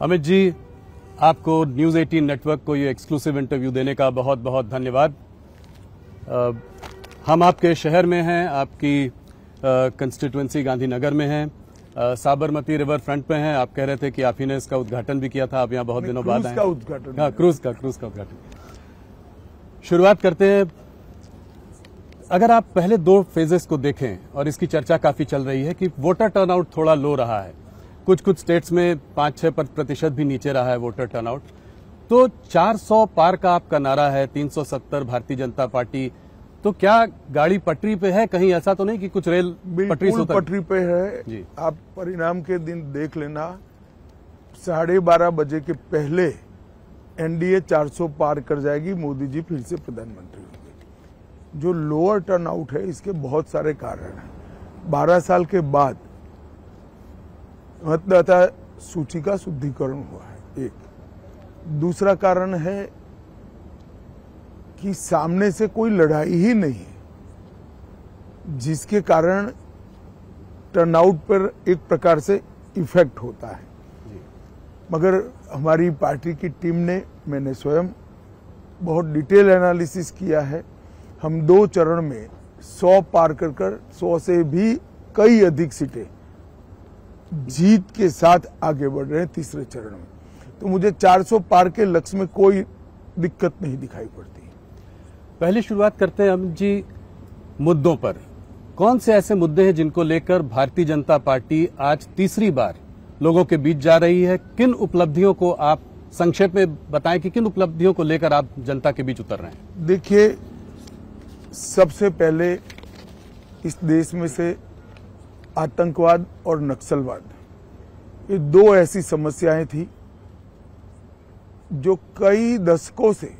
अमित जी, आपको news 18 network को ये एक्सक्लूसिव इंटरव्यू देने का बहुत बहुत धन्यवाद। हम आपके शहर में हैं, आपकी कंस्टिट्यूएंसी गांधीनगर में हैं, साबरमती रिवर फ्रंट पे हैं। आप कह रहे थे कि आप ही ने इसका उद्घाटन भी किया था, आप यहाँ बहुत दिनों बाद आए। हाँ, क्रूज का उद्घाटन। शुरुआत करते हैं। अगर आप पहले 2 फेजेस को देखें, और इसकी चर्चा काफी चल रही है कि वोटर टर्नआउट थोड़ा लो रहा है, कुछ स्टेट्स में 5-6% भी नीचे रहा है वोटर टर्नआउट। तो 400 पार का आपका नारा है, 370 भारतीय जनता पार्टी, तो क्या गाड़ी पटरी पे है? कहीं ऐसा तो नहीं कि कुछ रेल पटरी पे है जी। आप परिणाम के दिन देख लेना, 12:30 बजे के पहले एनडीए 400 पार कर जाएगी, मोदी जी फिर से प्रधानमंत्री होंगे। जो लोअर टर्नआउट है, इसके बहुत सारे कारण हैं। 12 साल के बाद मतदाता सूची का शुद्धिकरण हुआ है, एक। दूसरा कारण है कि सामने से कोई लड़ाई ही नहीं है, जिसके कारण टर्नआउट पर एक प्रकार से इफेक्ट होता है। मगर हमारी पार्टी की टीम ने, मैंने स्वयं बहुत डिटेल एनालिसिस किया है। हम 2 चरण में 100 पार कर 100 से भी कई अधिक सीटें जीत के साथ आगे बढ़ रहे हैं तीसरे चरण में। तो मुझे 400 पार के लक्ष्य में कोई दिक्कत नहीं दिखाई पड़ती। पहले शुरुआत करते हैं अमित जी मुद्दों पर। कौन से ऐसे मुद्दे हैं जिनको लेकर भारतीय जनता पार्टी आज तीसरी बार लोगों के बीच जा रही है? किन उपलब्धियों को आप संक्षेप में बताएं कि किन उपलब्धियों को लेकर आप जनता के बीच उतर रहे हैं? देखिए, सबसे पहले इस देश में से आतंकवाद और नक्सलवाद, ये 2 ऐसी समस्याएं थी जो कई दशकों से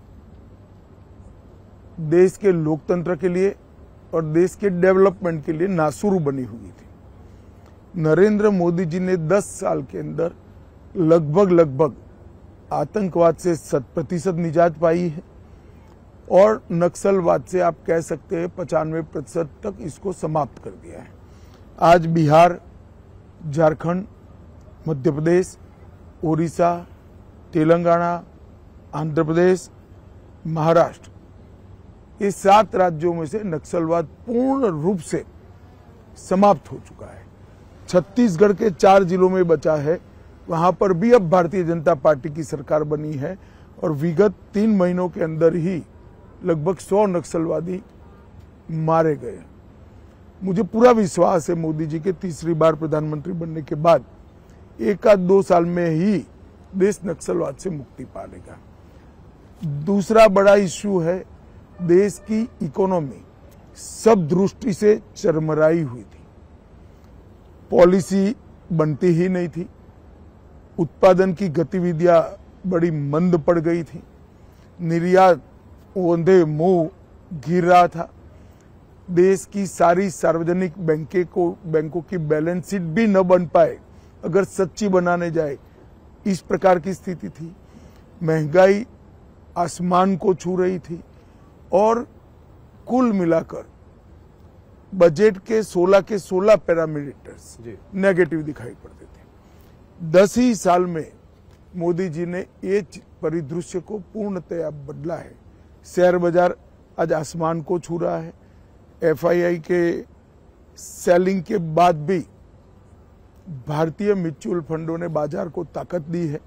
देश के लोकतंत्र के लिए और देश के डेवलपमेंट के लिए नासुर बनी हुई थी। नरेंद्र मोदी जी ने 10 साल के अंदर लगभग आतंकवाद से 100% निजात पाई है, और नक्सलवाद से आप कह सकते हैं 95% तक इसको समाप्त कर दिया है। आज बिहार, झारखंड, मध्य प्रदेश, ओडिशा, तेलंगाना, आंध्र प्रदेश, महाराष्ट्र, ये 7 राज्यों में से नक्सलवाद पूर्ण रूप से समाप्त हो चुका है। छत्तीसगढ़ के 4 जिलों में बचा है, वहां पर भी अब भारतीय जनता पार्टी की सरकार बनी है, और विगत 3 महीनों के अंदर ही लगभग 100 नक्सलवादी मारे गए। मुझे पूरा विश्वास है मोदी जी के तीसरी बार प्रधानमंत्री बनने के बाद 1-2 साल में ही देश नक्सलवाद से मुक्ति पा लेगा। दूसरा बड़ा इश्यू है, देश की इकोनॉमी सब दृष्टि से चरमराई हुई थी। पॉलिसी बनती ही नहीं थी, उत्पादन की गतिविधियां बड़ी मंद पड़ गई थी, निर्यात ओंधे मुंह गिर रहा था, देश की सारी सार्वजनिक बैंकों की बैलेंस शीट भी न बन पाए अगर सच्ची बनाने जाए, इस प्रकार की स्थिति थी। महंगाई आसमान को छू रही थी, और कुल मिलाकर बजट के 16 पैरामीटर्स नेगेटिव दिखाई पड़ते थे। 10 ही साल में मोदी जी ने ये परिदृश्य को पूर्णतया बदला है। शेयर बाजार आज आसमान को छू रहा है। एफआईआई के सेलिंग के बाद भी भारतीय म्यूचुअल फंडों ने बाजार को ताकत दी है।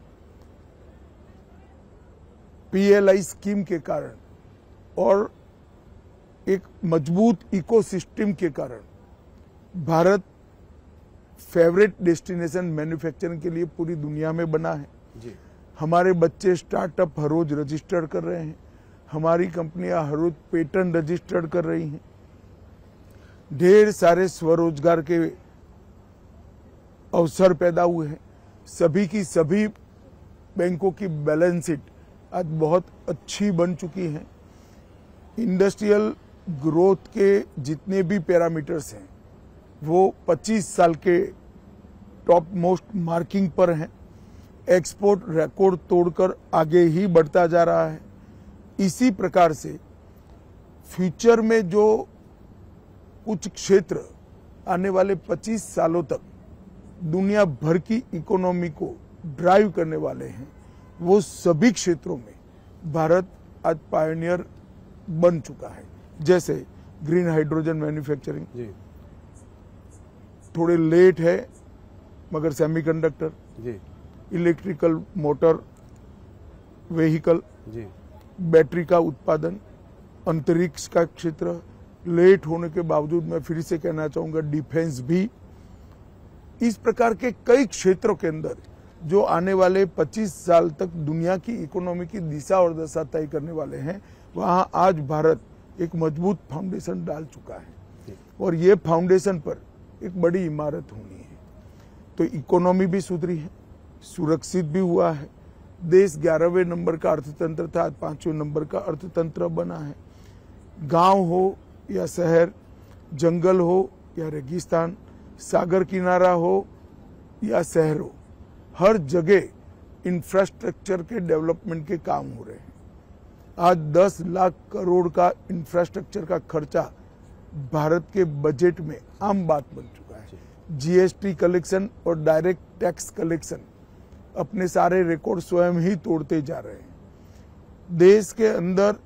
पीएलआई स्कीम के कारण और एक मजबूत इकोसिस्टम के कारण भारत फेवरेट डेस्टिनेशन मैन्युफैक्चरिंग के लिए पूरी दुनिया में बना है जी। हमारे बच्चे स्टार्टअप हर रोज रजिस्टर कर रहे हैं, हमारी कंपनियां हर रोज पेटेंट रजिस्टर्ड कर रही हैं, ढेर सारे स्वरोजगार के अवसर पैदा हुए हैं, सभी की सभी बैंकों की बैलेंस शीट आज बहुत अच्छी बन चुकी है। इंडस्ट्रियल ग्रोथ के जितने भी पैरामीटर्स हैं वो 25 साल के टॉप मोस्ट मार्किंग पर हैं। एक्सपोर्ट रिकॉर्ड तोड़कर आगे ही बढ़ता जा रहा है। इसी प्रकार से फ्यूचर में जो कुछ क्षेत्र आने वाले 25 सालों तक दुनिया भर की इकोनॉमी को ड्राइव करने वाले हैं, वो सभी क्षेत्रों में भारत आज पायनियर बन चुका है। जैसे ग्रीन हाइड्रोजन मैन्युफैक्चरिंग थोड़े लेट है, मगर semiconductor, electrical motor vehicle, battery का उत्पादन, अंतरिक्ष का क्षेत्र, लेट होने के बावजूद मैं फिर से कहना चाहूंगा डिफेंस भी, इस प्रकार के कई क्षेत्रों के अंदर जो आने वाले 25 साल तक दुनिया की इकोनॉमी की दिशा और दशा तय करने वाले हैं, वहां आज भारत एक मजबूत फाउंडेशन डाल चुका है और ये फाउंडेशन पर एक बड़ी इमारत होनी है। तो इकोनॉमी भी सुधरी है, सुरक्षित भी हुआ है, देश 11वें नंबर का अर्थतंत्र था, आज 5वें नंबर का अर्थतंत्र बना है। गांव हो या शहर, जंगल हो या रेगिस्तान, सागर किनारा हो या शहर हो, हर जगह इंफ्रास्ट्रक्चर के डेवलपमेंट के काम हो रहे हैं। आज 10 लाख करोड़ का इंफ्रास्ट्रक्चर का खर्चा भारत के बजट में आम बात बन चुका है। जीएसटी कलेक्शन और डायरेक्ट टैक्स कलेक्शन अपने सारे रिकॉर्ड स्वयं ही तोड़ते जा रहे हैं। देश के अंदर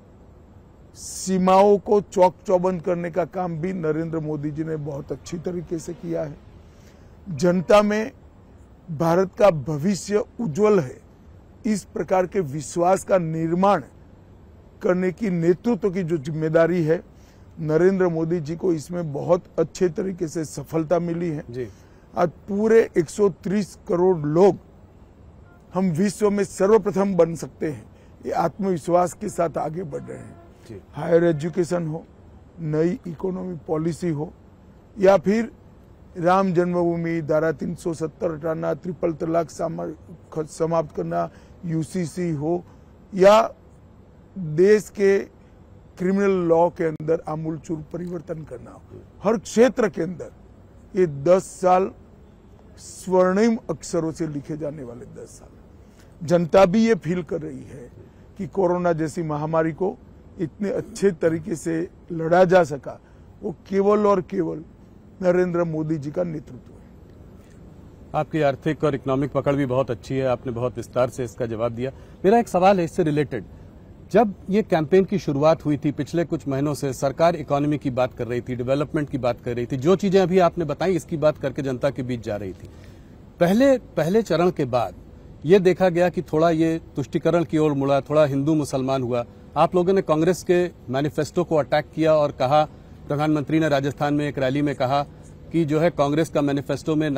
सीमाओं को चौक चौबंद करने का काम भी नरेंद्र मोदी जी ने बहुत अच्छी तरीके से किया है। जनता में भारत का भविष्य उज्जवल है, इस प्रकार के विश्वास का निर्माण करने की, नेतृत्व की जो जिम्मेदारी है, नरेंद्र मोदी जी को इसमें बहुत अच्छे तरीके से सफलता मिली है जी। आज पूरे 130 करोड़ लोग हम विश्व में सर्वप्रथम बन सकते हैं, ये आत्मविश्वास के साथ आगे बढ़ रहे हैं। हायर एजुकेशन हो, नई इकोनॉमी पॉलिसी हो, या फिर राम जन्मभूमि, धारा 370 हटाना, ट्रिपल तलाक समाप्त करना, यूसीसी हो, या देश के क्रिमिनल लॉ के अंदर आमूलचूल परिवर्तन करना हो, हर क्षेत्र के अंदर ये 10 साल स्वर्णिम अक्षरों से लिखे जाने वाले 10 साल। जनता भी ये फील कर रही है कि कोरोना जैसी महामारी को इतने अच्छे तरीके से लड़ा जा सका, वो केवल और केवल नरेंद्र मोदी जी का नेतृत्व है। आपकी आर्थिक और इकोनॉमिक पकड़ भी बहुत अच्छी है, आपने बहुत विस्तार से इसका जवाब दिया। मेरा एक सवाल है इससे रिलेटेड, जब ये कैंपेन की शुरुआत हुई थी पिछले कुछ महीनों से, सरकार इकोनॉमी की बात कर रही थी, डेवलपमेंट की बात कर रही थी, जो चीजें अभी आपने बताई इसकी बात करके जनता के बीच जा रही थी। पहले चरण के बाद ये देखा गया कि थोड़ा ये तुष्टीकरण की ओर मुड़ा, थोड़ा हिंदू मुसलमान हुआ। आप लोगों ने कांग्रेस के मैनिफेस्टो को अटैक किया और कहा, प्रधानमंत्री ने राजस्थान में एक रैली में कहा कि जो है कांग्रेस का मैनिफेस्टो में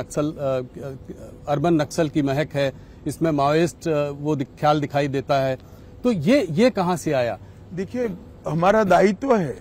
अर्बन नक्सल की महक है, इसमें माओइस्ट वो ख्याल दिखाई देता है। तो ये कहां से आया? देखिए, हमारा दायित्व है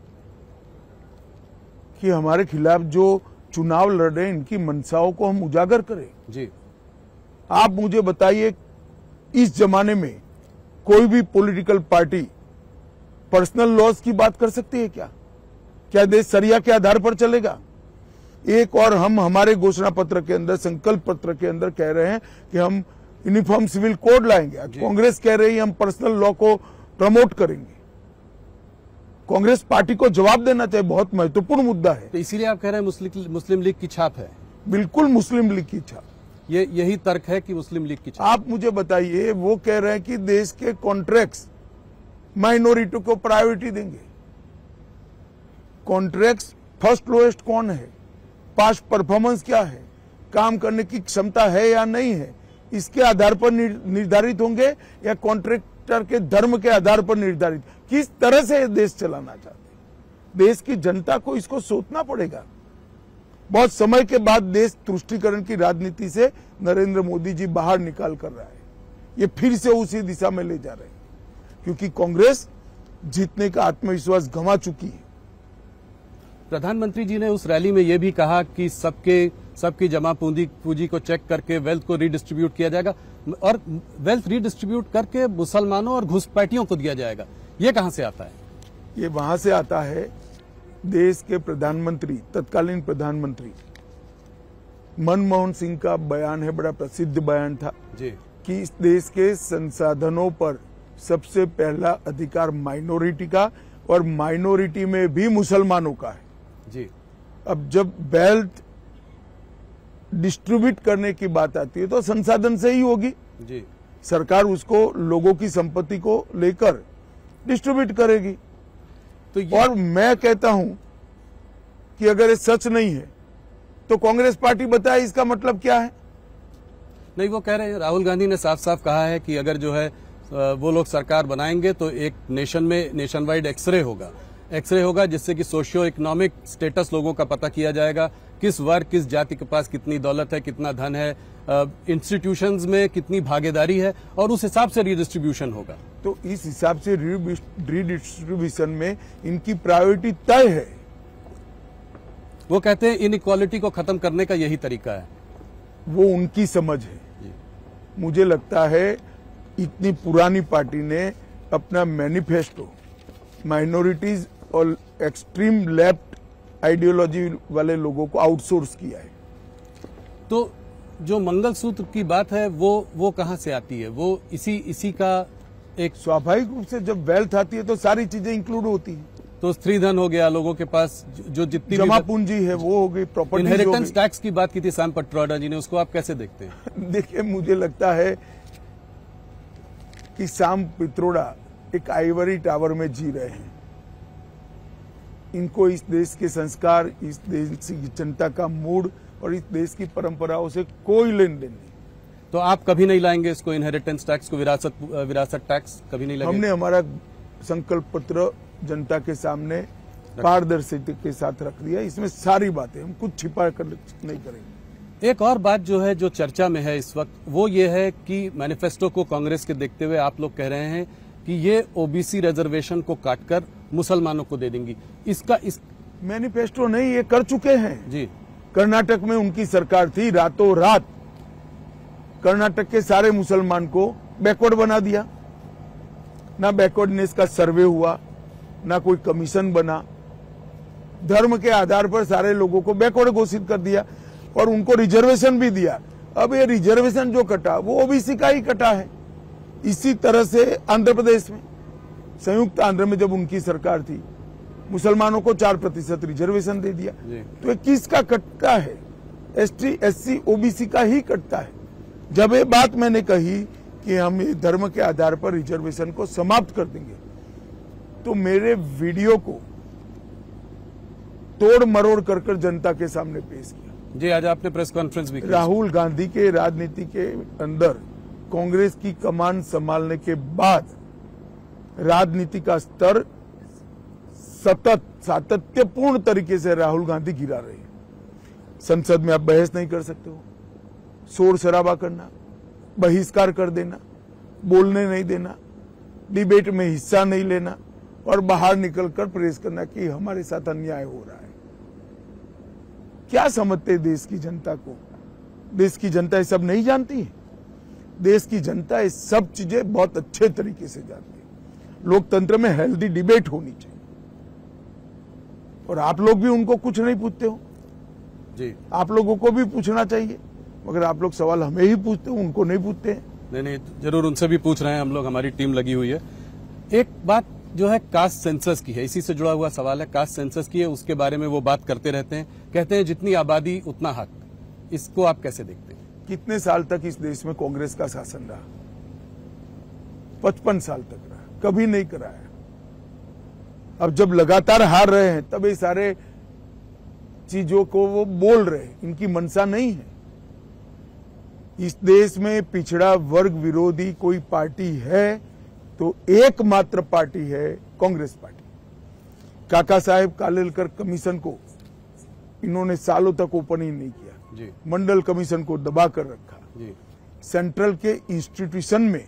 कि हमारे खिलाफ जो चुनाव लड़ रहे हैं इनकी मंशाओं को हम उजागर करें जी। आप मुझे बताइए, इस जमाने में कोई भी पॉलिटिकल पार्टी पर्सनल लॉस की बात कर सकती है क्या? क्या देश सरिया के आधार पर चलेगा? एक और हम हमारे घोषणा पत्र के अंदर, संकल्प पत्र के अंदर कह रहे हैं कि हम यूनिफॉर्म सिविल कोड लाएंगे। कांग्रेस कह रही है हम पर्सनल लॉ को प्रमोट करेंगे। कांग्रेस पार्टी को जवाब देना चाहिए, बहुत महत्वपूर्ण मुद्दा है। तो इसीलिए आप कह रहे हैं मुस्लिम लीग की छाप है? बिल्कुल मुस्लिम लीग की छाप। यही तर्क है कि मुस्लिम लीग की छाप। आप मुझे बताइए, वो कह रहे हैं कि देश के कॉन्ट्रैक्ट्स माइनॉरिटी को प्रायोरिटी देंगे। कॉन्ट्रैक्ट्स फर्स्ट लोएस्ट कौन है, पास्ट परफॉर्मेंस क्या है, काम करने की क्षमता है या नहीं है, इसके आधार पर निर्धारित होंगे या कॉन्ट्रैक्टर के धर्म के आधार पर निर्धारित? किस तरह से देश चलाना चाहते हैं, देश की जनता को इसको सोचना पड़ेगा। बहुत समय के बाद देश तुष्टीकरण की राजनीति से नरेंद्र मोदी जी बाहर निकाल कर रहा है, ये फिर से उसी दिशा में ले जा रहे हैं, क्योंकि कांग्रेस जीतने का आत्मविश्वास गंवा चुकी है। प्रधानमंत्री जी ने उस रैली में यह भी कहा कि सबकी जमा पूंजी को चेक करके वेल्थ को रीडिस्ट्रीब्यूट किया जाएगा और वेल्थ रीडिस्ट्रीब्यूट करके मुसलमानों और घुसपैठियों को दिया जाएगा। ये कहां से आता है? ये वहां से आता है, देश के प्रधानमंत्री, तत्कालीन प्रधानमंत्री मनमोहन सिंह का बयान है, बड़ा प्रसिद्ध बयान था जी, कि इस देश के संसाधनों पर सबसे पहला अधिकार माइनॉरिटी का और माइनॉरिटी में भी मुसलमानों का है जी। अब जब वेल्थ डिस्ट्रीब्यूट करने की बात आती है तो संसाधन से ही होगी जी। सरकार उसको लोगों की संपत्ति को लेकर डिस्ट्रीब्यूट करेगी। तो और मैं कहता हूं कि अगर ये सच नहीं है तो कांग्रेस पार्टी बताए इसका मतलब क्या है। नहीं, वो कह रहे हैं, राहुल गांधी ने साफ साफ कहा है कि अगर जो है वो लोग सरकार बनाएंगे तो एक नेशन वाइड एक्सरे होगा जिससे कि सोशियो इकोनॉमिक स्टेटस लोगों का पता किया जाएगा, किस वर्ग किस जाति के पास कितनी दौलत है, कितना धन है, इंस्टीट्यूशंस में कितनी भागीदारी है, और उस हिसाब से रीडिस्ट्रीब्यूशन होगा। तो इस हिसाब से रीडिस्ट्रीब्यूशन में इनकी प्रायोरिटी तय है। वो कहते हैं इनइक्वालिटी को खत्म करने का यही तरीका है। वो उनकी समझ है। मुझे लगता है इतनी पुरानी पार्टी ने अपना मैनिफेस्टो माइनॉरिटीज और एक्सट्रीम लेफ्ट आइडियोलॉजी वाले लोगों को आउटसोर्स किया है। तो जो मंगलसूत्र की बात है वो कहां से आती है? वो इसी का एक स्वाभाविक रूप से जब वेल्थ आती है तो सारी चीजें इंक्लूड होती हैं। तो स्त्रीधन हो गया, लोगों के पास जो जितनी जमा पूंजी है वो हो गई, प्रॉपर्टी। इनहेरिटेंस टैक्स की बात की थी सैम पित्रोदा जी ने, उसको आप कैसे देखते हैं? देखिए, मुझे लगता है कि सैम पित्रोदा एक आइवरी टावर में जी रहे हैं। इनको इस देश के संस्कार, इस देश की जनता का मूड और इस देश की परंपराओं से कोई लेन देन नहीं। तो आप कभी नहीं लाएंगे इसको, इनहेरिटेंस टैक्स को, विरासत टैक्स कभी नहीं लाएंगे? हमने हमारा संकल्प पत्र जनता के सामने पारदर्शिता के साथ रख दिया। इसमें सारी बातें, हम कुछ छिपा कर नहीं करेंगे। एक और बात जो है, जो चर्चा में है इस वक्त, वो ये है कि मैनिफेस्टो को कांग्रेस के देखते हुए आप लोग कह रहे हैं कि ये ओबीसी रिजर्वेशन को काटकर मुसलमानों को दे देंगी। इस मैनिफेस्टो नहीं, ये कर चुके हैं जी। कर्नाटक में उनकी सरकार थी, रातों रात कर्नाटक के सारे मुसलमान को बैकवर्ड बना दिया। ना बैकवर्डनेस का सर्वे हुआ, ना कोई कमीशन बना, धर्म के आधार पर सारे लोगों को बैकवर्ड घोषित कर दिया और उनको रिजर्वेशन भी दिया। अब ये रिजर्वेशन जो कटा वो ओबीसी का ही कटा है। इसी तरह से आंध्र प्रदेश में, संयुक्त आंध्र में जब उनकी सरकार थी, मुसलमानों को 4% रिजर्वेशन दे दिया। तो ये किसका कटता है? एसटी, एससी, ओबीसी का ही कटता है। जब ये बात मैंने कही कि हम धर्म के आधार पर रिजर्वेशन को समाप्त कर देंगे, तो मेरे वीडियो को तोड़ मरोड़ कर जनता के सामने पेश किया। जी, आज आपने प्रेस कॉन्फ्रेंस भी की। राहुल गांधी के राजनीति के अंदर कांग्रेस की कमान संभालने के बाद राजनीति का स्तर सतत सातत्यपूर्ण तरीके से राहुल गांधी गिरा रहे हैं। संसद में आप बहस नहीं कर सकते हो, शोर शराबा करना, बहिष्कार कर देना, बोलने नहीं देना, डिबेट में हिस्सा नहीं लेना और बाहर निकलकर प्रेस करना कि हमारे साथ अन्याय हो रहा है। क्या समझते देश की जनता को? देश की जनता ये सब नहीं जानती है। देश की जनता ये सब चीजें बहुत अच्छे तरीके से जानती है। लोकतंत्र में हेल्दी डिबेट होनी चाहिए और आप लोग भी उनको कुछ नहीं पूछते हो जी। आप लोगों को भी पूछना चाहिए, मगर आप लोग सवाल हमें ही पूछते हो, उनको नहीं पूछते हैं। नहीं, जरूर उनसे भी पूछ रहे हैं हम लोग, हमारी टीम लगी हुई है। एक बात जो है कास्ट सेंसस की है, इसी से जुड़ा हुआ सवाल है। कास्ट सेंसस की है, उसके बारे में वो बात करते रहते हैं, कहते हैं जितनी आबादी उतना हक। इसको आप कैसे देखते हैं? कितने साल तक इस देश में कांग्रेस का शासन रहा? 55 साल तक रहा, कभी नहीं कराया। अब जब लगातार हार रहे हैं तब ये सारे चीजों को वो बोल रहे हैं, इनकी मंशा नहीं है। इस देश में पिछड़ा वर्ग विरोधी कोई पार्टी है तो एकमात्र पार्टी है कांग्रेस पार्टी। काका साहेब कालेलकर कमीशन को इन्होंने सालों तक ओपन ही नहीं किया जी। मंडल कमीशन को दबा कर रखा जी। सेंट्रल के इंस्टीट्यूशन में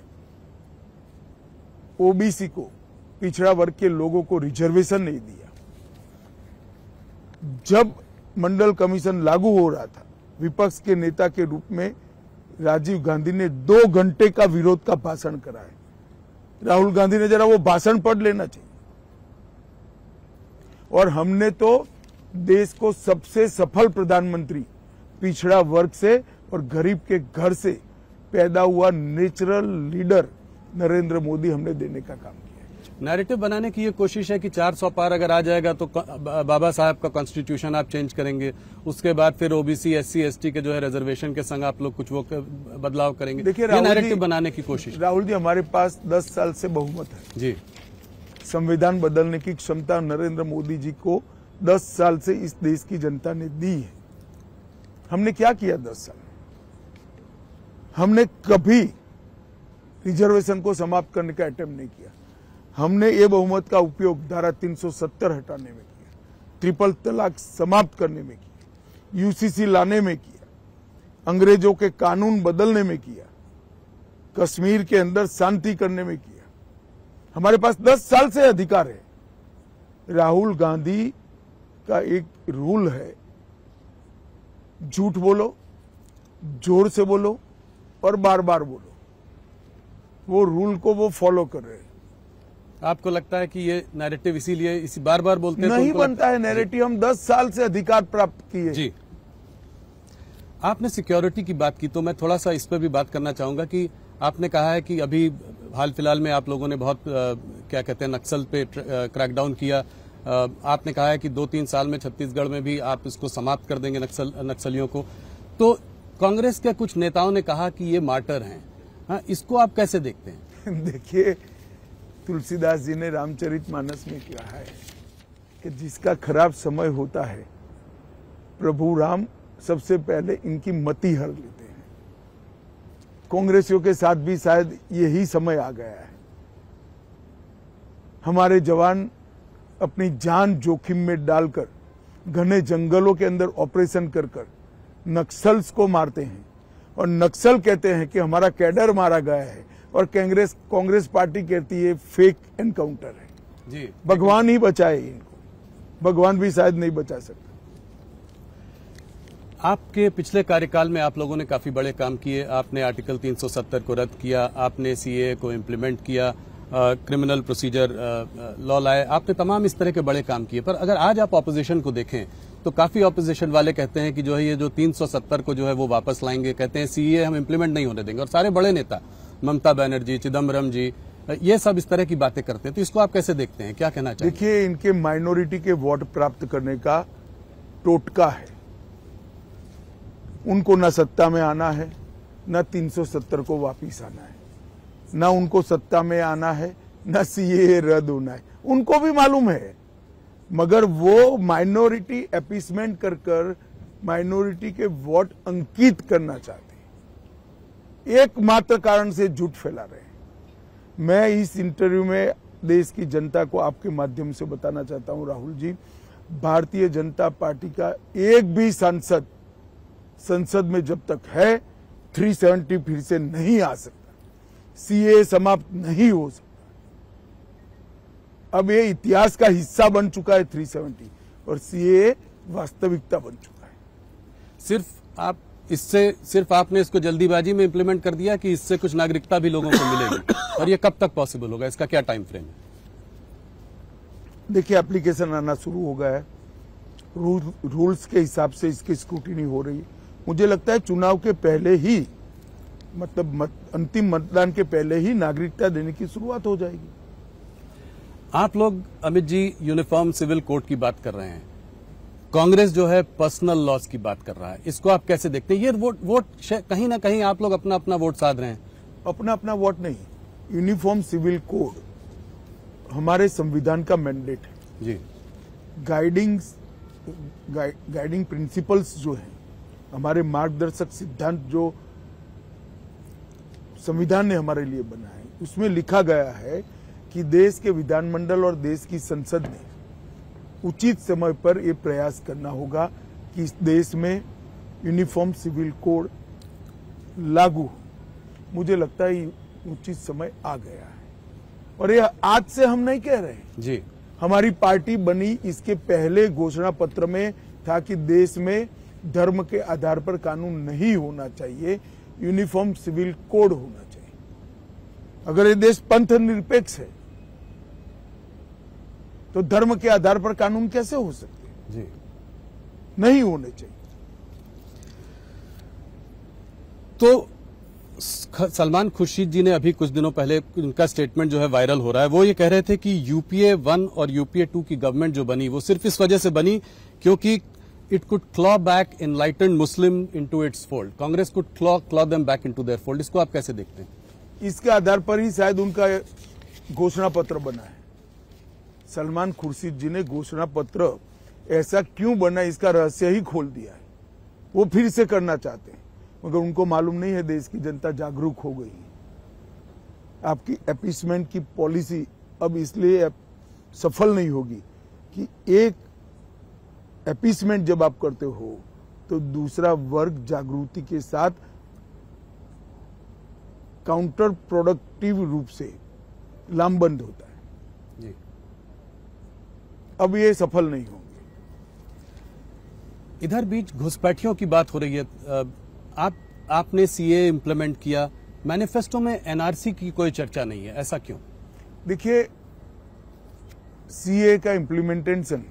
ओबीसी को, पिछड़ा वर्ग के लोगों को रिजर्वेशन नहीं दिया। जब मंडल कमीशन लागू हो रहा था, विपक्ष के नेता के रूप में राजीव गांधी ने 2 घंटे का विरोध का भाषण कराया। राहुल गांधी ने जरा वो भाषण पढ़ लेना चाहिए। और हमने तो देश को सबसे सफल प्रधानमंत्री पिछड़ा वर्ग से और गरीब के घर से पैदा हुआ नेचुरल लीडर नरेंद्र मोदी हमने देने का काम किया है। नैरेटिव बनाने की ये कोशिश है कि 400 पार अगर आ जाएगा तो बाबा साहब का कॉन्स्टिट्यूशन आप चेंज करेंगे, उसके बाद फिर ओबीसी एससी एसटी के जो है रिजर्वेशन के संग आप लोग कुछ वो बदलाव करेंगे। देखिए नैरेटिव बनाने की कोशिश। राहुल जी, हमारे पास 10 साल से बहुमत है जी। संविधान बदलने की क्षमता नरेंद्र मोदी जी को 10 साल से इस देश की जनता ने दी है। हमने क्या किया 10 साल? हमने कभी रिजर्वेशन को समाप्त करने का अटेम्प्ट नहीं किया। हमने ये बहुमत का उपयोग धारा 370 हटाने में किया, ट्रिपल तलाक समाप्त करने में किया, यूसीसी लाने में किया, अंग्रेजों के कानून बदलने में किया, कश्मीर के अंदर शांति करने में किया। हमारे पास 10 साल से अधिकार है। राहुल गांधी का एक रूल है, झूठ बोलो, जोर से बोलो और बार बार बोलो। वो रूल को वो फॉलो कर रहे हैं। आपको लगता है कि ये नैरेटिव इसीलिए इसी बार बार बोलते हैं? नहीं बनता है नैरेटिव। हम 10 साल से अधिकार प्राप्त किए। जी। आपने सिक्योरिटी की बात की तो मैं थोड़ा सा इस पर भी बात करना चाहूंगा कि आपने कहा है कि अभी हाल फिलहाल में आप लोगों ने बहुत क्या कहते हैं नक्सल पे क्रैकडाउन किया। आपने कहा है कि 2-3 साल में छत्तीसगढ़ में भी आप इसको समाप्त कर देंगे नक्सलियों को। तो कांग्रेस के कुछ नेताओं ने कहा कि ये मार्टर हैं। हाँ, इसको आप कैसे देखते हैं? देखिए, तुलसीदास जी ने रामचरितमानस में कहा है कि जिसका खराब समय होता है प्रभु राम सबसे पहले इनकी मति हर लेते हैं। कांग्रेसियों के साथ भी शायद यही समय आ गया है। हमारे जवान अपनी जान जोखिम में डालकर घने जंगलों के अंदर ऑपरेशन कर कर नक्सल्स को मारते हैं और नक्सल कहते हैं कि हमारा कैडर मारा गया है और कांग्रेस पार्टी कहती है फेक एनकाउंटर है। जी। भगवान ही बचाए इनको, भगवान भी शायद नहीं बचा सकता। आपके पिछले कार्यकाल में आप लोगों ने काफी बड़े काम किए। आपने आर्टिकल 370 को रद्द किया, आपने सीएए को इम्प्लीमेंट किया, क्रिमिनल प्रोसीजर लॉ लाए, आपने तमाम इस तरह के बड़े काम किए। पर अगर आज आप ऑपोजिशन को देखें तो काफी ऑपोजिशन वाले कहते हैं कि जो है ये जो 370 को जो है वो वापस लाएंगे, कहते हैं सीएए हम इम्प्लीमेंट नहीं होने देंगे। और सारे बड़े नेता ममता बनर्जी, चिदम्बरम जी, ये सब इस तरह की बातें करते हैं। तो इसको आप कैसे देखते हैं, क्या कहना चाहिए? देखिए, इनके माइनॉरिटी के वोट प्राप्त करने का टोटका है। उनको न सत्ता में आना है, न 370 को वापिस आना है, न उनको सत्ता में आना है, न सीएए रद्द होना है। उनको भी मालूम है, मगर वो माइनॉरिटी अपीसमेंट कर कर माइनॉरिटी के वोट अंकित करना चाहते हैं। एकमात्र कारण से झूठ फैला रहे हैं। मैं इस इंटरव्यू में देश की जनता को आपके माध्यम से बताना चाहता हूं, राहुल जी, भारतीय जनता पार्टी का एक भी सांसद संसद में जब तक है 370 फिर से नहीं आ सकता, सीएए समाप्त नहीं हो सकता। अब ये इतिहास का हिस्सा बन चुका है 370 और सीएए वास्तविकता बन चुका है। सिर्फ आपने इसको जल्दीबाजी में इंप्लीमेंट कर दिया कि इससे कुछ नागरिकता भी लोगों को मिलेगी? और ये कब तक पॉसिबल होगा, इसका क्या टाइम फ्रेम है? देखिए, एप्लीकेशन आना शुरू हो गया है, रूल्स के हिसाब से इसकी स्क्रूटिनी हो रही है। मुझे लगता है चुनाव के पहले ही, मतलब अंतिम मतदान के पहले ही नागरिकता देने की शुरुआत हो जाएगी। आप लोग Amit ji uniform civil code की बात कर रहे हैं, कांग्रेस जो है पर्सनल लॉज की बात कर रहा है। इसको आप कैसे देखते हैं? ये वोट कहीं ना कहीं आप लोग अपना अपना वोट साध रहे हैं। अपना अपना वोट नहीं, यूनिफॉर्म सिविल कोड हमारे संविधान का मैंडेट है जी। गाइडिंग प्रिंसिपल्स जो है, हमारे मार्गदर्शक सिद्धांत जो संविधान ने हमारे लिए बनाया है, उसमें लिखा गया है कि देश के विधानमंडल और देश की संसद ने उचित समय पर यह प्रयास करना होगा कि इस देश में यूनिफॉर्म सिविल कोड लागू हो। मुझे लगता है उचित समय आ गया है और ये आज से हम नहीं कह रहे जी। हमारी पार्टी बनी इसके पहले घोषणा पत्र में था कि देश में धर्म के आधार पर कानून नहीं होना चाहिए, यूनिफॉर्म सिविल कोड होना चाहिए। अगर ये देश पंथ निरपेक्ष है तो धर्म के आधार पर कानून कैसे हो सकते हैं? जी। नहीं होने चाहिए। तो सलमान खुर्शीद जी ने अभी कुछ दिनों पहले उनका स्टेटमेंट जो है वायरल हो रहा है, वो ये कह रहे थे कि यूपीए 1 और यूपीए 2 की गवर्नमेंट जो बनी वो सिर्फ इस वजह से बनी क्योंकि it could claw back enlightened Muslim into its fold, Congress could claw them back into their fold. इसको आप कैसे देखते हैं? इसके आधार पर ही शायद उनका घोषणा पत्र बना है। सलमान खुर्शीद जी ने घोषणा पत्र ऐसा क्यों बना, इसका रहस्य ही खोल दिया है। वो फिर से करना चाहते हैं, मगर उनको मालूम नहीं है देश की जनता जागरूक हो गई है। आपकी अपीसमेंट की पॉलिसी अब इसलिए सफल नहीं होगी कि एक अपीसमेंट जब आप करते हो तो दूसरा वर्ग जागृति के साथ काउंटर प्रोडक्टिव रूप से लामबंद होता है जी। अब ये सफल नहीं होंगे। इधर बीच घुसपैठियों की बात हो रही है। आपने सीए इम्प्लीमेंट किया, मैनिफेस्टो में एनआरसी की कोई चर्चा नहीं है, ऐसा क्यों? देखिए, सीए का इम्प्लीमेंटेशन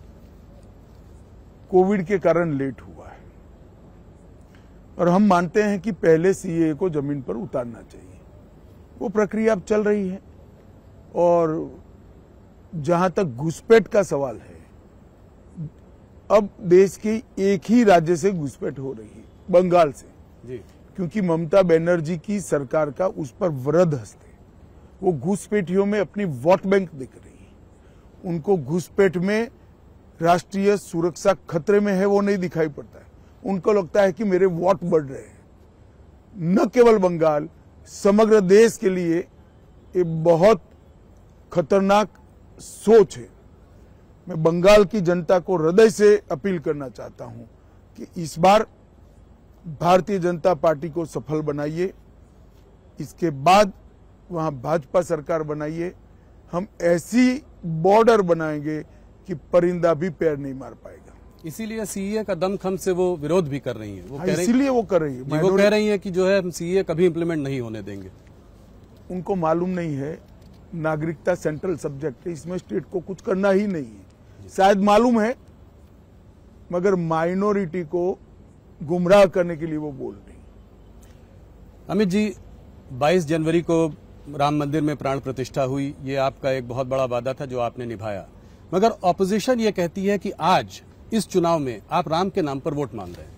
कोविड के कारण लेट हुआ है और हम मानते हैं कि पहले सीए को जमीन पर उतारना चाहिए। वो प्रक्रिया अब चल रही है और जहां तक घुसपैठ का सवाल है, अब देश के एक ही राज्य से घुसपैठ हो रही है, बंगाल से जी। क्योंकि ममता बनर्जी की सरकार का उस पर वृहद हस्त है। वो घुसपैठियों में अपनी वोट बैंक दिख रही है। उनको घुसपैठ में राष्ट्रीय सुरक्षा खतरे में है वो नहीं दिखाई पड़ता है। उनको लगता है कि मेरे वोट बढ़ रहे हैं। न केवल बंगाल, समग्र देश के लिए ये बहुत खतरनाक सोच है। मैं बंगाल की जनता को हृदय से अपील करना चाहता हूं कि इस बार भारतीय जनता पार्टी को सफल बनाइए, इसके बाद वहां भाजपा सरकार बनाइए। हम ऐसी बॉर्डर बनाएंगे कि परिंदा भी पैर नहीं मार पाएगा। इसीलिए सीए का दमखम से वो विरोध भी कर रही है। वो इसीलिए वो कर रही है। वो कह रही है कि जो है हम सीए कभी इंप्लीमेंट नहीं होने देंगे। उनको मालूम नहीं है नागरिकता सेंट्रल सब्जेक्ट है, इसमें स्टेट को कुछ करना ही नहीं है। शायद मालूम है मगर माइनॉरिटी को गुमराह करने के लिए वो बोल रही। अमित जी, 22 जनवरी को राम मंदिर में प्राण प्रतिष्ठा हुई, ये आपका एक बहुत बड़ा वादा था जो आपने निभाया, मगर ऑपोजिशन ये कहती है कि आज इस चुनाव में आप राम के नाम पर वोट मांग रहे हैं।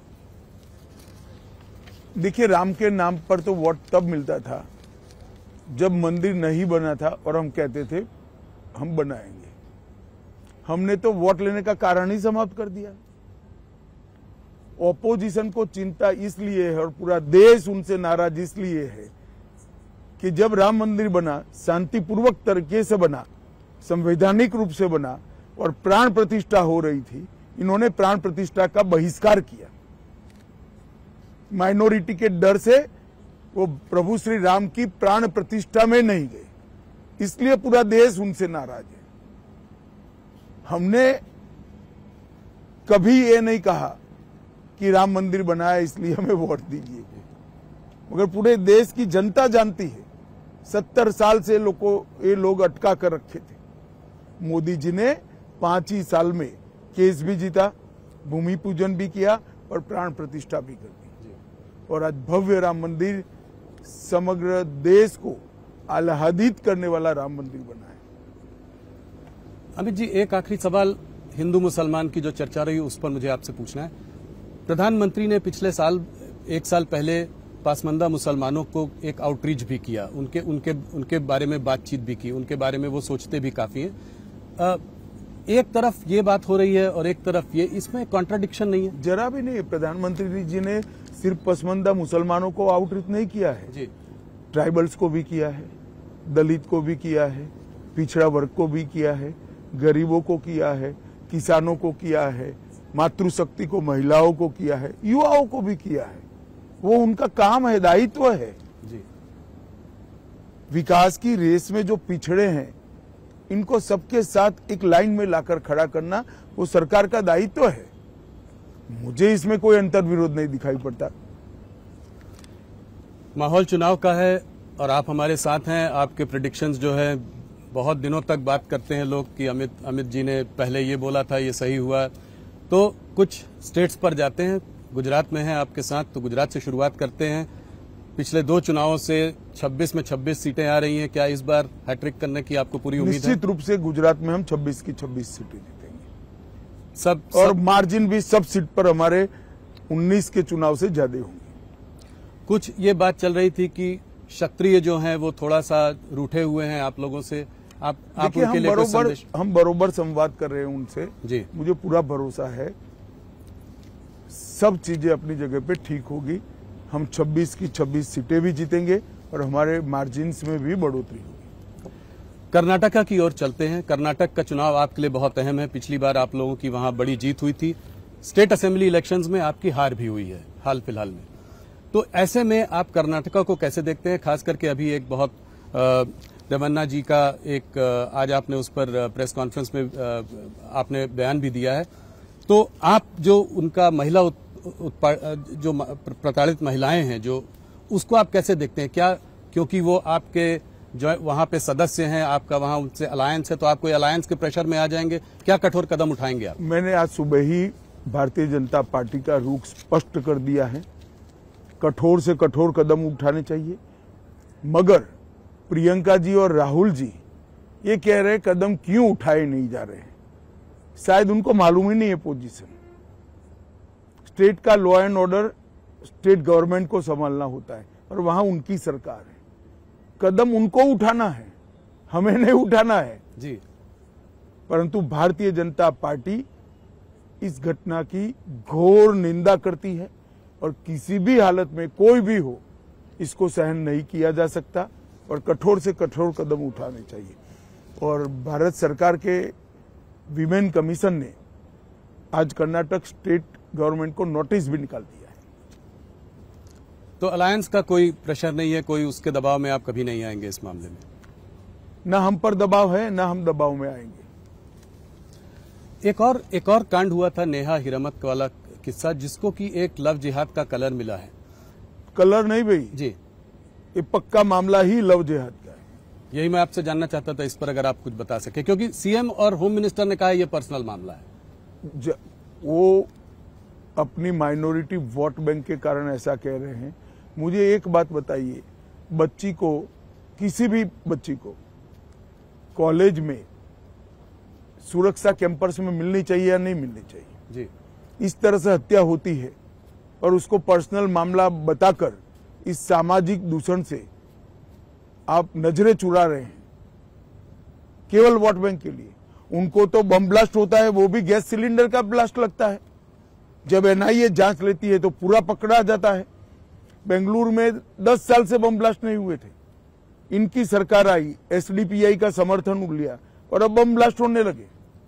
देखिए, राम के नाम पर तो वोट तब मिलता था जब मंदिर नहीं बना था और हम कहते थे हम बनाएंगे। हमने तो वोट लेने का कारण ही समाप्त कर दिया। ऑपोजिशन को चिंता इसलिए है और पूरा देश उनसे नाराज इसलिए है कि जब राम मंदिर बना, शांतिपूर्वक तरीके से बना, संवैधानिक रूप से बना और प्राण प्रतिष्ठा हो रही थी, इन्होंने प्राण प्रतिष्ठा का बहिष्कार किया। माइनॉरिटी के डर से वो प्रभु श्री राम की प्राण प्रतिष्ठा में नहीं गए, इसलिए पूरा देश उनसे नाराज है। हमने कभी ये नहीं कहा कि राम मंदिर बनाया इसलिए हमें वोट दीजिए, मगर पूरे देश की जनता जानती है 70 साल से ये लोग अटका कर रखे थे। मोदी जी ने 5 ही साल में केस भी जीता, भूमि पूजन भी किया और प्राण प्रतिष्ठा भी कर दी और आज भव्य राम मंदिर समग्र देश को आह्लादित करने वाला राम मंदिर बना है। अमित जी, एक आखिरी सवाल हिंदू मुसलमान की जो चर्चा रही उस पर मुझे आपसे पूछना है। प्रधानमंत्री ने पिछले साल, 1 साल पहले पासमानदा मुसलमानों को एक आउटरीच भी किया, उनके बारे में बातचीत भी की, उनके बारे में वो सोचते भी काफी हैं। एक तरफ ये बात हो रही है और एक तरफ ये, इसमें कॉन्ट्राडिक्शन नहीं है? जरा भी नहीं है। प्रधानमंत्री जी ने सिर्फ पसमानदा मुसलमानों को आउटरीच नहीं किया है जी, ट्राइबल्स को भी किया है, दलित को भी किया है, पिछड़ा वर्ग को भी किया है, गरीबों को किया है, किसानों को किया है, मातृशक्ति को, महिलाओं को किया है, युवाओं को भी किया है। वो उनका काम है, दायित्व है जी। विकास की रेस में जो पिछड़े हैं इनको सबके साथ एक लाइन में लाकर खड़ा करना वो सरकार का दायित्व है। मुझे इसमें कोई अंतर्विरोध नहीं दिखाई पड़ता। माहौल चुनाव का है और आप हमारे साथ हैं। आपके प्रेडिक्शंस जो है, बहुत दिनों तक बात करते हैं लोग कि अमित जी ने पहले ये बोला था, ये सही हुआ। तो कुछ स्टेट्स पर जाते हैं, गुजरात में हैं आपके साथ, तो गुजरात से शुरुआत करते हैं। पिछले 2 चुनावों से 26 में 26 सीटें आ रही हैं। क्या इस बार हैट्रिक करने की आपको पूरी उम्मीद है? निश्चित रूप से गुजरात में हम 26 की 26 सीटें जीतेंगे। सब और मार्जिन भी सब सीट पर हमारे 19 के चुनाव से ज्यादा होंगे। कुछ ये बात चल रही थी कि क्षत्रिय जो हैं वो थोड़ा सा रूठे हुए हैं आप लोगों से। आप उनके लिए कुछ संदेश? हम बरोबर संवाद कर रहे हैं उनसे जी। मुझे पूरा भरोसा है सब चीजें अपनी जगह पे ठीक होगी। हम 26 की 26 सीटें भी जीतेंगे और हमारे मार्जिन्स में भी बढ़ोतरी होगी। कर्नाटका की ओर चलते हैं। कर्नाटक का चुनाव आपके लिए बहुत अहम है। पिछली बार आप लोगों की वहां बड़ी जीत हुई थी। स्टेट असेंबली इलेक्शंस में आपकी हार भी हुई है हाल फिलहाल में। तो ऐसे में आप कर्नाटका को कैसे देखते हैं? खास करके अभी एक बहुत रेवन्ना जी का एक आज आपने उस पर प्रेस कॉन्फ्रेंस में आपने बयान भी दिया है। तो आप जो उनका महिला जो प्रताड़ित महिलाएं हैं जो उसको आप कैसे देखते हैं? क्या क्योंकि वो आपके जो वहां पे सदस्य हैं, आपका वहां उनसे अलायंस है, तो आप कोई अलायंस के प्रेशर में आ जाएंगे? क्या कठोर कदम उठाएंगे आप? मैंने आज सुबह ही भारतीय जनता पार्टी का रुख स्पष्ट कर दिया है। कठोर से कठोर कदम उठाने चाहिए, मगर प्रियंका जी और राहुल जी ये कह रहे कदम क्यों उठाए नहीं जा रहे हैं। शायद उनको मालूम ही नहीं है पोजीशन। स्टेट का law and order state government को संभालना होता है और वहां उनकी सरकार है। कदम उनको उठाना है, हमें नहीं उठाना है जी। परंतु भारतीय जनता पार्टी इस घटना की घोर निंदा करती है और किसी भी हालत में कोई भी हो इसको सहन नहीं किया जा सकता और कठोर से कठोर कदम उठाने चाहिए। और भारत सरकार के विमेन कमीशन ने आज कर्नाटक स्टेट गवर्नमेंट को नोटिस भी निकाल दिया है। तो अलायंस का कोई प्रेशर नहीं है, कोई उसके दबाव में आप कभी नहीं आएंगे इस मामले में? ना हम पर दबाव है ना हम दबाव में आएंगे। एक और कांड हुआ था नेहा हिरामत वाला किस्सा, जिसको कि एक लव जिहाद का कलर मिला है। कलर नहीं भाई जी, ये पक्का मामला ही लव जिहाद का है। यही मैं आपसे जानना चाहता था, इस पर अगर आप कुछ बता सके, क्योंकि सीएम और होम मिनिस्टर ने कहा ये पर्सनल मामला है। वो अपनी माइनॉरिटी वोट बैंक के कारण ऐसा कह रहे हैं। मुझे एक बात बताइए, बच्ची को, किसी भी बच्ची को कॉलेज में सुरक्षा कैंपस में मिलनी चाहिए या नहीं मिलनी चाहिए? जी। इस तरह से हत्या होती है और उसको पर्सनल मामला बताकर इस सामाजिक दूषण से आप नजरें चुरा रहे हैं केवल वोट बैंक के लिए। उनको तो बम ब्लास्ट होता है, वो भी गैस सिलेंडर का ब्लास्ट लगता है। जब एनआईए जांच लेती है तो पूरा पकड़ा जाता है। बेंगलुरु में 10 साल से बम ब्लास्ट नहीं हुए थे। इनकी सरकार आई, एसडीपीआई का समर्थन लिया और अब बम ब्लास्ट होने लगे।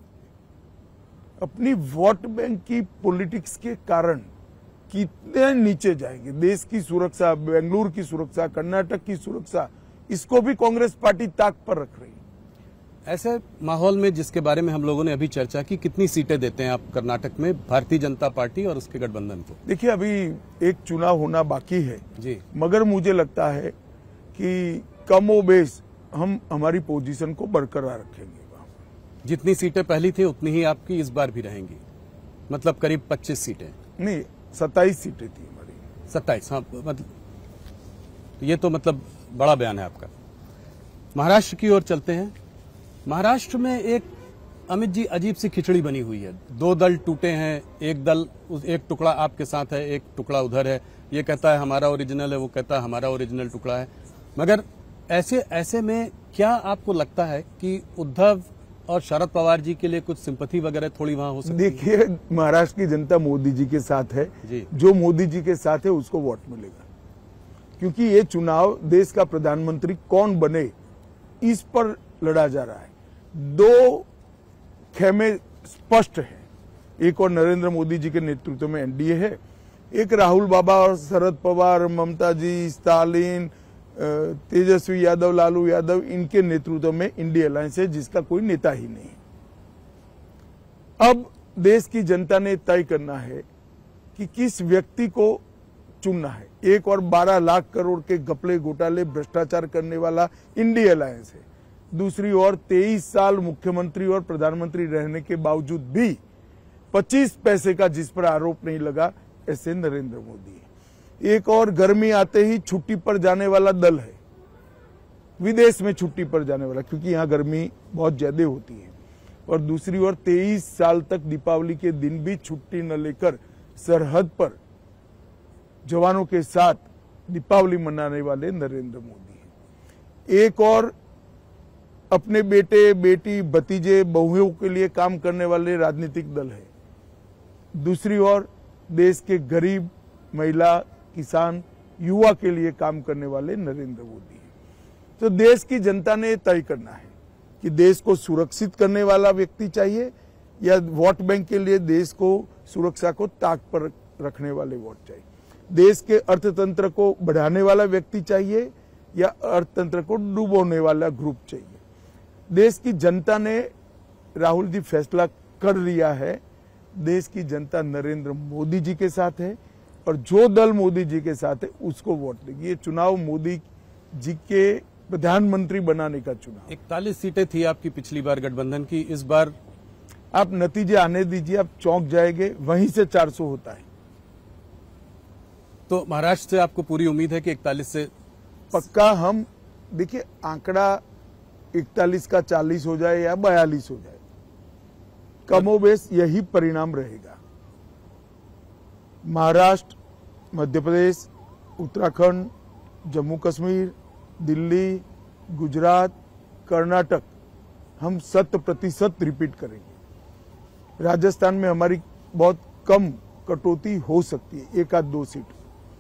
अपनी वोट बैंक की पॉलिटिक्स के कारण कितने नीचे जाएंगे। देश की सुरक्षा, बेंगलुरु की सुरक्षा, कर्नाटक की सुरक्षा, इसको भी कांग्रेस पार्टी ताक पर रख रही है। ऐसे माहौल में जिसके बारे में हम लोगों ने अभी चर्चा की, कितनी सीटें देते हैं आप कर्नाटक में भारतीय जनता पार्टी और उसके गठबंधन को? देखिए, अभी एक चुनाव होना बाकी है जी, मगर मुझे लगता है कि कमोबेश हम हमारी पोजीशन को बरकरार रखेंगे। जितनी सीटें पहली थी उतनी ही आपकी इस बार भी रहेंगी, मतलब करीब 25 सीटें नहीं, 27 सीटें थी हमारी। 27, हाँ, मतलब ये तो मतलब बड़ा बयान है आपका। महाराष्ट्र की ओर चलते हैं। महाराष्ट्र में एक अमित जी अजीब सी खिचड़ी बनी हुई है। 2 दल टूटे हैं। एक टुकड़ा आपके साथ है, एक टुकड़ा उधर है। ये कहता है हमारा ओरिजिनल है, वो कहता है हमारा ओरिजिनल टुकड़ा है। मगर ऐसे में क्या आपको लगता है कि उद्धव और शरद पवार जी के लिए कुछ सिंपैथी वगैरह थोड़ी वहां हो सकती है? देखिए, महाराष्ट्र की जनता मोदी जी के साथ है जी। जो मोदी जी के साथ है उसको वोट मिलेगा, क्योंकि ये चुनाव देश का प्रधानमंत्री कौन बने इस पर लड़ा जा रहा है। 2 खेमे स्पष्ट है। एक और नरेंद्र मोदी जी के नेतृत्व में एनडीए है, एक राहुल बाबा और शरद पवार, ममता जी, स्टालिन, तेजस्वी यादव, लालू यादव, इनके नेतृत्व में इंडिया अलायंस है जिसका कोई नेता ही नहीं। अब देश की जनता ने तय करना है कि किस व्यक्ति को चुनना है। एक और 12 लाख करोड़ के घपले घोटाले भ्रष्टाचार करने वाला इंडिया अलायंस है। दूसरी ओर 23 साल मुख्यमंत्री और प्रधानमंत्री रहने के बावजूद भी 25 पैसे का जिस पर आरोप नहीं लगा, ऐसे नरेंद्र मोदी है। एक और गर्मी आते ही छुट्टी पर जाने वाला दल है, विदेश में छुट्टी पर जाने वाला, क्योंकि यहाँ गर्मी बहुत ज्यादा होती है। और दूसरी ओर 23 साल तक दीपावली के दिन भी छुट्टी न लेकर सरहद पर जवानों के साथ दीपावली मनाने वाले नरेंद्र मोदी हैं। एक और अपने बेटे बेटी भतीजे बहुओं के लिए काम करने वाले राजनीतिक दल है, दूसरी ओर देश के गरीब महिला किसान युवा के लिए काम करने वाले नरेंद्र मोदी हैं। तो देश की जनता ने तय करना है कि देश को सुरक्षित करने वाला व्यक्ति चाहिए या वोट बैंक के लिए देश को सुरक्षा को ताक पर रखने वाले वोट चाहिए, देश के अर्थतंत्र को बढ़ाने वाला व्यक्ति चाहिए या अर्थतंत्र को डुबोने वाला ग्रुप चाहिए। देश की जनता ने राहुल जी फैसला कर लिया है, देश की जनता नरेंद्र मोदी जी के साथ है और जो दल मोदी जी के साथ है उसको वोट देगी। ये चुनाव मोदी जी के प्रधानमंत्री बनाने का चुनाव। 41 सीटें थी आपकी पिछली बार गठबंधन की, इस बार आप नतीजे आने दीजिए, आप चौंक जाएंगे, वहीं से 400 होता है। तो महाराष्ट्र से आपको पूरी उम्मीद है कि 41 से पक्का हम देखिए, आंकड़ा 41 का 40 हो जाए या 42 हो जाए, कमोबेश यही परिणाम रहेगा। महाराष्ट्र, मध्य प्रदेश, उत्तराखंड, जम्मू कश्मीर, दिल्ली, गुजरात, कर्नाटक हम 100% रिपीट करेंगे। राजस्थान में हमारी बहुत कम कटौती हो सकती है, 1 आध 2 सीट।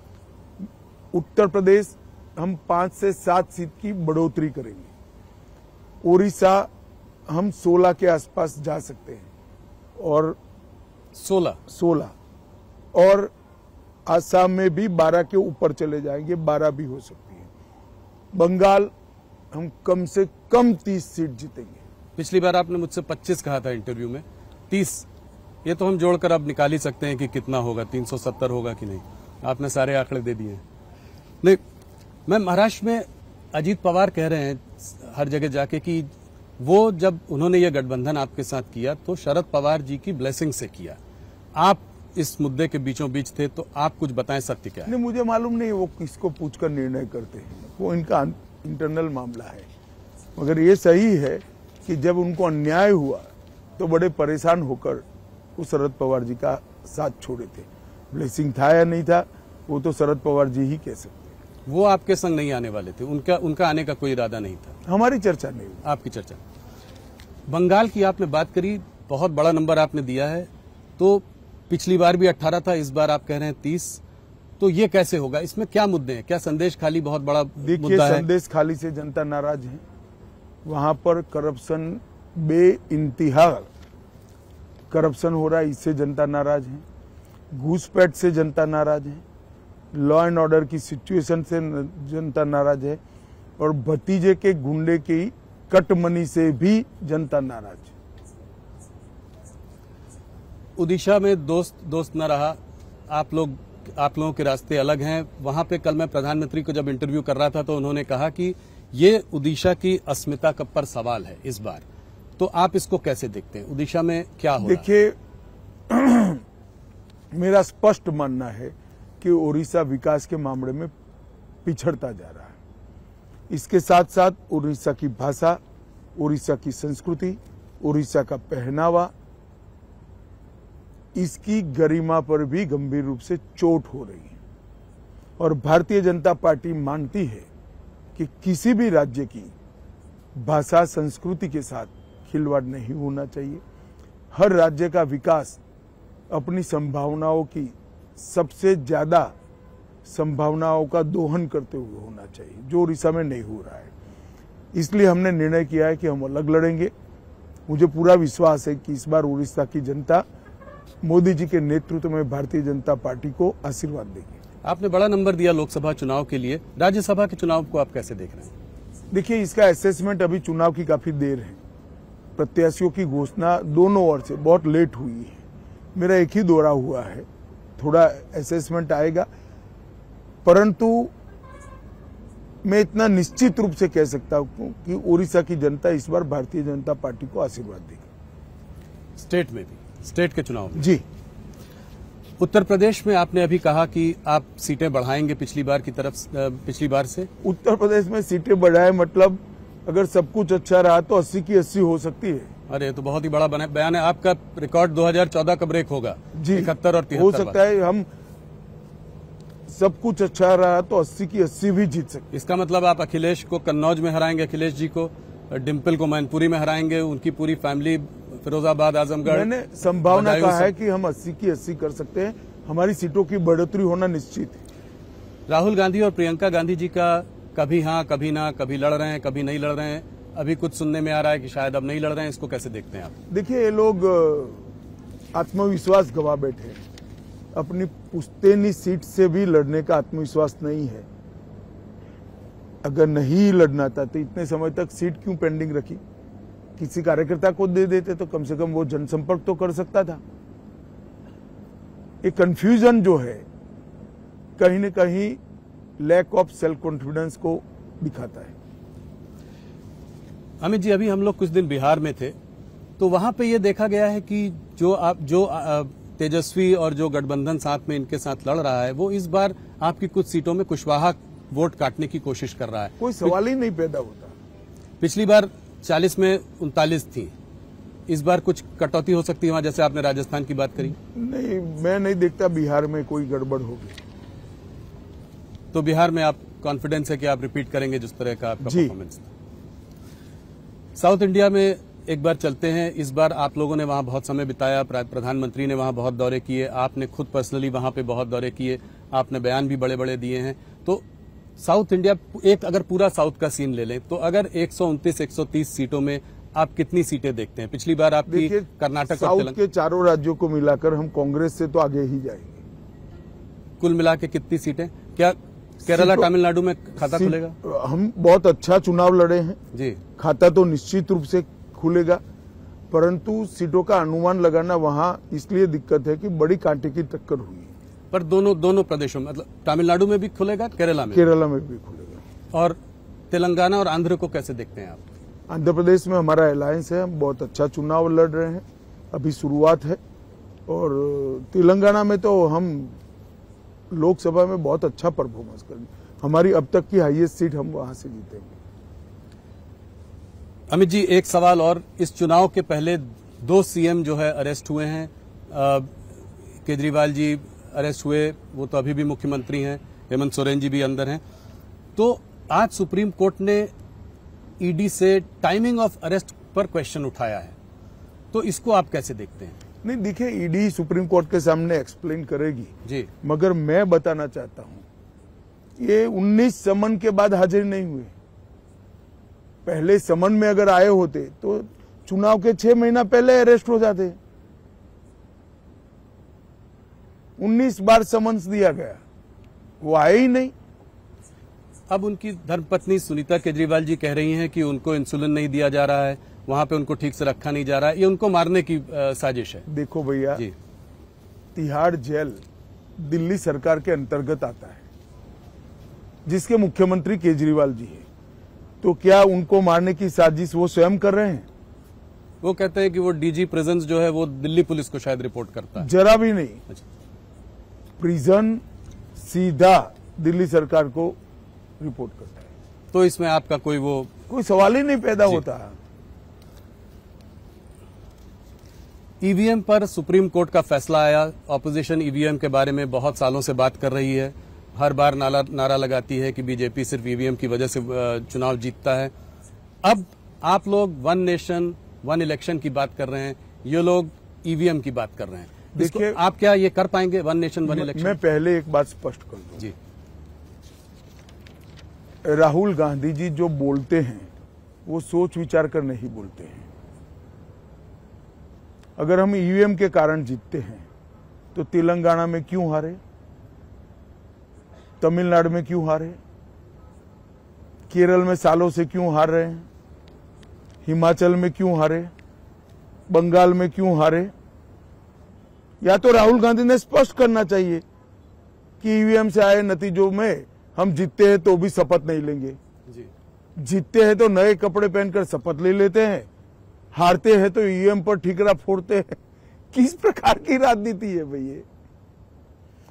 उत्तर प्रदेश हम 5 से 7 सीट की बढ़ोतरी करेंगे। उड़ीसा हम 16 के आसपास जा सकते हैं और 16 और आसाम में भी 12 के ऊपर चले जाएंगे, 12 भी हो सकती है। बंगाल हम कम से कम 30 सीट जीतेंगे। पिछली बार आपने मुझसे 25 कहा था इंटरव्यू में, 30 ये तो हम जोड़कर अब निकाल ही सकते हैं कि कितना होगा, 370 होगा कि नहीं। आपने सारे आंकड़े दे दिए हैं। नहीं, मैं महाराष्ट्र में अजीत पवार कह रहे हैं हर जगह जाके कि वो जब उन्होंने ये गठबंधन आपके साथ किया तो शरद पवार जी की ब्लेसिंग से किया। आप इस मुद्दे के बीचों बीच थे, तो आप कुछ बताएं, सत्य क्या है? नहीं, मुझे मालूम नहीं वो किसको पूछकर निर्णय करते हैं, वो इनका इंटरनल मामला है। मगर ये सही है कि जब उनको अन्याय हुआ तो बड़े परेशान होकर वो शरद पवार जी का साथ छोड़े थे। ब्लेसिंग था या नहीं था वो तो शरद पवार जी ही कह सकते हैं। वो आपके संग नहीं आने वाले थे, उनका आने का कोई इरादा नहीं था। हमारी चर्चा नहीं हुई। आपकी चर्चा। बंगाल की आपने बात करी, बहुत बड़ा नंबर आपने दिया है। तो पिछली बार भी 18 था, इस बार आप कह रहे हैं 30, तो ये कैसे होगा? इसमें क्या मुद्दे हैं? क्या संदेश खाली बहुत बड़ा मुद्दा है? संदेश खाली से जनता नाराज है। वहां पर करप्शन, बेइंतहा करप्शन हो रहा है, इससे जनता नाराज है। घूसपैठ से जनता नाराज है। लॉ एंड ऑर्डर की सिचुएशन से जनता नाराज है और भतीजे के गुंडे की कटमनी से भी जनता नाराज है। ओडिशा में दोस्त न रहा, आप लोगों के रास्ते अलग हैं। वहां पे कल मैं प्रधानमंत्री को जब इंटरव्यू कर रहा था तो उन्होंने कहा कि ये ओडिशा की अस्मिता पर सवाल है इस बार, तो आप इसको कैसे देखते हैं? ओडिशा में क्या हो रहा है? देखिए, मेरा स्पष्ट मानना है कि ओडिशा विकास के मामले में पिछड़ता जा रहा है। इसके साथ साथ ओडिशा की भाषा, ओडिशा की संस्कृति, ओडिशा का पहनावा, इसकी गरिमा पर भी गंभीर रूप से चोट हो रही है। और भारतीय जनता पार्टी मानती है कि किसी भी राज्य की भाषा, संस्कृति के साथ खिलवाड़ नहीं होना चाहिए। हर राज्य का विकास अपनी संभावनाओं की सबसे ज्यादा संभावनाओं का दोहन करते हुए होना चाहिए, जो ओडिशा में नहीं हो रहा है। इसलिए हमने निर्णय किया है कि हम अलग लड़ेंगे। मुझे पूरा विश्वास है कि इस बार ओडिशा की जनता मोदी जी के नेतृत्व में भारतीय जनता पार्टी को आशीर्वाद देगी। आपने बड़ा नंबर दिया लोकसभा चुनाव के लिए, राज्यसभा के चुनाव को आप कैसे देख रहे हैं? देखिए, इसका असेसमेंट अभी चुनाव की काफी देर है। प्रत्याशियों की घोषणा दोनों ओर से बहुत लेट हुई है। मेरा एक ही दौरा हुआ है, थोड़ा असेसमेंट आएगा, परंतु मैं इतना निश्चित रूप से कह सकता हूं कि ओडिशा की जनता इस बार भारतीय जनता पार्टी को आशीर्वाद देगी। स्टेट में भी, स्टेट के चुनाव में जी। उत्तर प्रदेश में आपने अभी कहा कि आप सीटें बढ़ाएंगे पिछली बार से। उत्तर प्रदेश में सीटें बढ़ाए मतलब अगर सब कुछ अच्छा रहा तो 80 की 80 हो सकती है। अरे तो बहुत ही बड़ा बयान है आपका। रिकॉर्ड 2014 का ब्रेक होगा जी, 71 और 73 हो सकता है। हम सब कुछ अच्छा रहा तो 80 की 80 भी जीत सकते। इसका मतलब आप अखिलेश को कन्नौज में हराएंगे, अखिलेश जी को, डिम्पल को मैनपुरी में हराएंगे, उनकी पूरी फैमिली फिरोजाबाद, आजमगढ़। मैंने संभावना कहा है कि हम 80 की 80 कर सकते हैं। हमारी सीटों की बढ़ोतरी होना निश्चित है। राहुल गांधी और प्रियंका गांधी जी का कभी हाँ कभी ना, कभी लड़ रहे हैं कभी नहीं लड़ रहे हैं, अभी कुछ सुनने में आ रहा है कि शायद अब नहीं लड़ रहे हैं, इसको कैसे देखते हैं आप? देखिए, ये लोग आत्मविश्वास गवा बैठे हैं। अपनी पुश्तैनी सीट से भी लड़ने का आत्मविश्वास नहीं है। अगर नहीं लड़ना था तो इतने समय तक सीट क्यों पेंडिंग रखी? किसी कार्यकर्ता को दे देते तो कम से कम वो जनसंपर्क तो कर सकता था। ये कंफ्यूजन जो है कहीं न कहीं लैक ऑफ सेल्फ कॉन्फिडेंस को दिखाता है। अमित जी, अभी हम लोग कुछ दिन बिहार में थे तो वहां पे ये देखा गया है कि जो तेजस्वी और जो गठबंधन साथ में इनके साथ लड़ रहा है वो इस बार आपकी कुछ सीटों में कुशवाहा वोट काटने की कोशिश कर रहा है। कोई सवाल ही नहीं पैदा होता। पिछली बार 40 में 39 थी, इस बार कुछ कटौती हो सकती है वहां, जैसे आपने राजस्थान की बात करी? नहीं, मैं नहीं देखता बिहार में कोई गड़बड़ होगी। तो बिहार में आप कॉन्फिडेंस है कि आप रिपीट करेंगे जिस तरह का आपका परफॉर्मेंस था? साउथ इंडिया में एक बार चलते हैं। इस बार आप लोगों ने वहां बहुत समय बिताया, प्रधानमंत्री ने वहां बहुत दौरे किए, आपने खुद पर्सनली वहां पे बहुत दौरे किए, आपने बयान भी बड़े बड़े दिए हैं। तो साउथ इंडिया, एक अगर पूरा साउथ का सीन ले लें तो अगर 129-130 सीटों में आप कितनी सीटें देखते हैं? पिछली बार आपकी कर्नाटक और साउथ के चारों राज्यों को मिलाकर हम कांग्रेस से तो आगे ही जाएंगे। कुल मिला के कितनी सीटें? क्या केरला, तमिलनाडु में खाता खुलेगा? हम बहुत अच्छा चुनाव लड़े हैं जी, खाता तो निश्चित रूप से खुलेगा, परंतु सीटों का अनुमान लगाना वहां इसलिए दिक्कत है कि बड़ी कांटे की टक्कर हुई है। पर दोनों प्रदेशों में, मतलब तमिलनाडु में भी खुलेगा, केरला में भी खुलेगा। और तेलंगाना और आंध्र को कैसे देखते हैं आप? आंध्र प्रदेश में हमारा अलायंस है, हम बहुत अच्छा चुनाव लड़ रहे हैं, अभी शुरुआत है। और तेलंगाना में तो हम लोकसभा में बहुत अच्छा परफॉर्मेंस करेंगे। हमारी अब तक की हाईएस्ट सीट हम वहां से जीतेंगे। अमित जी, एक सवाल और, इस चुनाव के पहले 2 सीएम जो है अरेस्ट हुए हैं। केजरीवाल जी अरेस्ट हुए, वो तो अभी भी मुख्यमंत्री हैं, हेमंत सोरेन जी भी अंदर हैं। तो आज सुप्रीम कोर्ट ने ईडी से टाइमिंग ऑफ अरेस्ट पर क्वेश्चन उठाया है, तो इसको आप कैसे देखते हैं? नहीं, देखिए, ईडी सुप्रीम कोर्ट के सामने एक्सप्लेन करेगी जी, मगर मैं बताना चाहता हूं ये 19 समन के बाद हाजिर नहीं हुए। पहले समन में अगर आए होते तो चुनाव के 6 महीना पहले अरेस्ट हो जाते। 19 बार समन्स दिया गया, वो आए ही नहीं। अब उनकी धर्मपत्नी सुनीता केजरीवाल जी कह रही हैं कि उनको इंसुलिन नहीं दिया जा रहा है, वहां पे उनको ठीक से रखा नहीं जा रहा है, ये उनको मारने की साजिश है। देखो भैया, तिहाड़ जेल दिल्ली सरकार के अंतर्गत आता है, जिसके मुख्यमंत्री केजरीवाल जी है। तो क्या उनको मारने की साजिश वो स्वयं कर रहे हैं? वो कहते हैं कि वो डीजी प्रिजन जो है वो दिल्ली पुलिस को शायद रिपोर्ट करता है। जरा भी नहीं। अच्छा। प्रिजन सीधा दिल्ली सरकार को रिपोर्ट करता है। तो इसमें आपका कोई सवाल ही नहीं पैदा होता। ईवीएम पर सुप्रीम कोर्ट का फैसला आया। ऑपोजिशन ईवीएम के बारे में बहुत सालों से बात कर रही है, हर बार नारा लगाती है कि बीजेपी सिर्फ ईवीएम की वजह से चुनाव जीतता है। अब आप लोग 1 नेशन 1 इलेक्शन की बात कर रहे हैं, ये लोग ईवीएम की बात कर रहे हैं। देखिए, आप क्या ये कर पाएंगे 1 नेशन 1 इलेक्शन? मैं पहले एक बात स्पष्ट कर दूं जी, राहुल गांधी जी जो बोलते हैं वो सोच विचार कर नहीं बोलते हैं। अगर हम ईवीएम के कारण जीतते हैं तो तेलंगाना में क्यों हारे, तमिलनाडु में क्यों हारे, केरल में सालों से क्यों हार रहे हैं, हिमाचल में क्यों हारे, बंगाल में क्यों हारे? या तो राहुल गांधी ने स्पष्ट करना चाहिए कि ईवीएम से आए नतीजों में हम जीतते हैं तो भी शपथ नहीं लेंगे जी। जीतते हैं तो नए कपड़े पहनकर शपथ ले लेते हैं, हारते हैं तो ईवीएम पर ठीकरा फोड़ते हैं। किस प्रकार की राजनीति है भैया?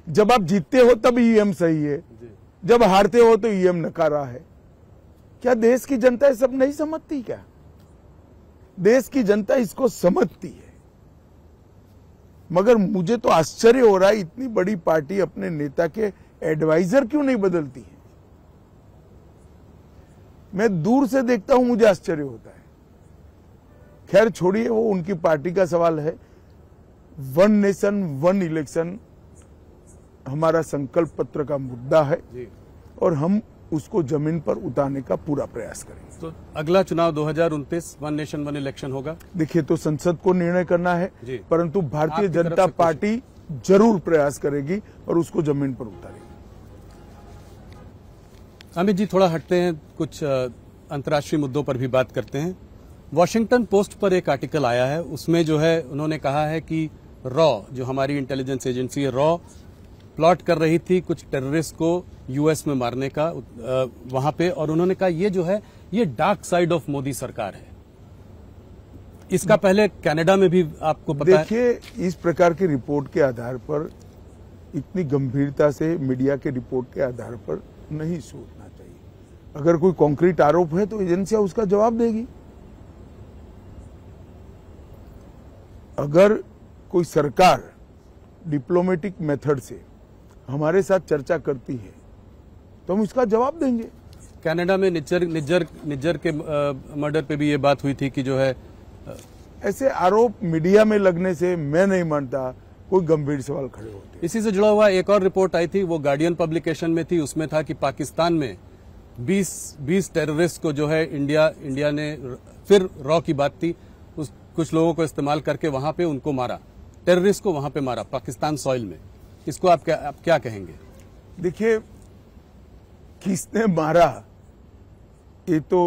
जब आप जीतते हो तब ईवीएम सही है, जब हारते हो तो ईवीएम नकारा है। क्या देश की जनता ये सब नहीं समझती? क्या देश की जनता इसको समझती है? मगर मुझे तो आश्चर्य हो रहा है, इतनी बड़ी पार्टी अपने नेता के एडवाइजर क्यों नहीं बदलती है? मैं दूर से देखता हूं, मुझे आश्चर्य होता है। खैर छोड़िए, वो उनकी पार्टी का सवाल है। वन नेशन वन इलेक्शन हमारा संकल्प पत्र का मुद्दा है और हम उसको जमीन पर उतारने का पूरा प्रयास करेंगे। तो अगला चुनाव 2029 वन नेशन वन इलेक्शन होगा। देखिए, तो संसद को निर्णय करना है, परंतु भारतीय जनता पार्टी जरूर प्रयास करेगी और उसको जमीन पर उतारेगी। अमित जी, थोड़ा हटते हैं, कुछ अंतर्राष्ट्रीय मुद्दों पर भी बात करते हैं। वॉशिंगटन पोस्ट पर एक आर्टिकल आया है, उसमें जो है उन्होंने कहा है कि रॉ, जो हमारी इंटेलिजेंस एजेंसी है, रॉ प्लॉट कर रही थी कुछ टेररिस्ट को यूएस में मारने का वहां पे, और उन्होंने कहा ये जो है ये डार्क साइड ऑफ मोदी सरकार है। इसका पहले कनाडा में भी आपको पता है। देखिए, इस प्रकार की रिपोर्ट के आधार पर, इतनी गंभीरता से मीडिया के रिपोर्ट के आधार पर नहीं सोचना चाहिए। अगर कोई कॉन्क्रीट आरोप है तो एजेंसियां उसका जवाब देगी। अगर कोई सरकार डिप्लोमेटिक मेथड से हमारे साथ चर्चा करती है तो हम इसका जवाब देंगे। कनाडा में निज्जर के मर्डर पे भी ये बात हुई थी कि जो है ऐसे आरोप मीडिया में लगने से मैं नहीं मानता कोई गंभीर सवाल खड़े होते। इसी से जुड़ा हुआ एक और रिपोर्ट आई थी, वो गार्डियन पब्लिकेशन में थी। उसमें था कि पाकिस्तान में 20 टेररिस्ट को जो है इंडिया ने, फिर रॉ की बात थी, कुछ लोगों को इस्तेमाल करके वहां पे उनको मारा, टेररिस्ट को वहां पे मारा पाकिस्तान सॉइल में। इसको आप क्या कहेंगे? देखिए, किसने मारा ये तो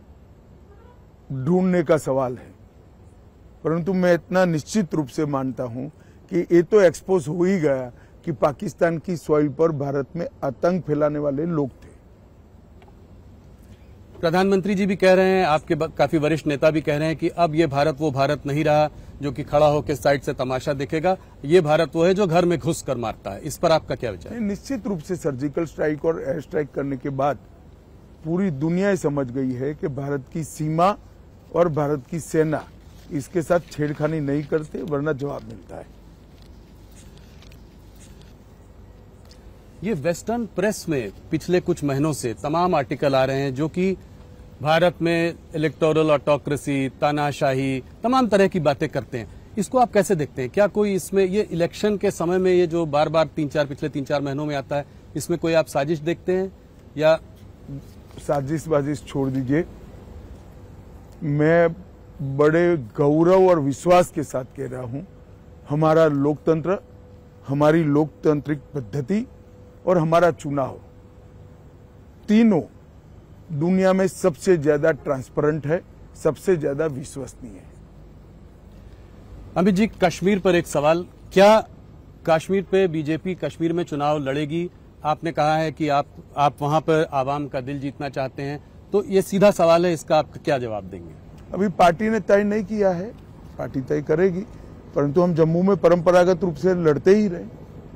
ढूंढने का सवाल है, परंतु मैं इतना निश्चित रूप से मानता हूं कि ये तो एक्सपोज हो ही गया कि पाकिस्तान की सॉइल पर भारत में आतंक फैलाने वाले लोग थे। प्रधानमंत्री जी भी कह रहे हैं, आपके काफी वरिष्ठ नेता भी कह रहे हैं कि अब ये भारत वो भारत नहीं रहा जो कि खड़ा होकर साइड से तमाशा देखेगा। ये भारत वो है जो घर में घुस कर मारता है। इस पर आपका क्या विचार है? निश्चित रूप से सर्जिकल स्ट्राइक और एयर स्ट्राइक करने के बाद पूरी दुनिया समझ गई है कि भारत की सीमा और भारत की सेना इसके साथ छेड़खानी नहीं करते, वरना जवाब मिलता है। ये वेस्टर्न प्रेस में पिछले कुछ महीनों से तमाम आर्टिकल आ रहे हैं जो कि भारत में इलेक्टोरल ऑटोक्रेसी, तानाशाही, तमाम तरह की बातें करते हैं। इसको आप कैसे देखते हैं? क्या कोई इसमें, ये इलेक्शन के समय में ये जो बार बार पिछले 3-4 महीनों में आता है, इसमें कोई आप साजिश देखते हैं? या साजिश छोड़ दीजिए, मैं बड़े गौरव और विश्वास के साथ कह रहा हूं, हमारा लोकतंत्र, हमारी लोकतांत्रिक पद्धति और हमारा चुनाव, तीनों दुनिया में सबसे ज्यादा ट्रांसपेरेंट है, सबसे ज्यादा विश्वसनीय है। अमित जी, कश्मीर पर एक सवाल, क्या कश्मीर पे बीजेपी कश्मीर में चुनाव लड़ेगी? आपने कहा है कि आप वहां पर आवाम का दिल जीतना चाहते हैं, तो ये सीधा सवाल है, इसका आप क्या जवाब देंगे? अभी पार्टी ने तय नहीं किया है, पार्टी तय करेगी, परंतु हम जम्मू में परंपरागत रूप से लड़ते ही रहे।